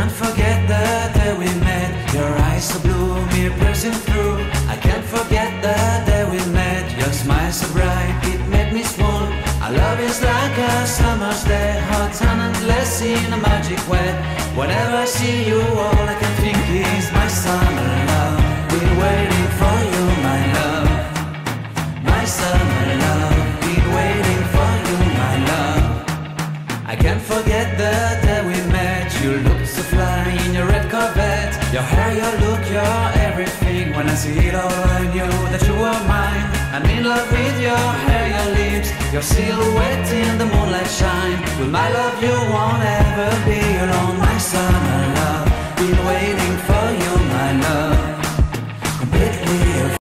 can't forget the day we met. Your eyes so blue, me piercing through. I can't forget the day we met. Your smile so bright, it made me swoon. Our love is like a summer's day, hot and endless in a magic way. Whenever I see you, all I can think is my summer love. Been waiting for you, my love. My summer love. Been waiting for you, my love. I can't forget the day we met. You looked so fly in your red Corvette. Your hair, your look, your everything. When I see it all, I knew that you were mine. I'm in love with your hair, your lips, your silhouette in the moonlight shine. With my love you won't ever be alone, my summer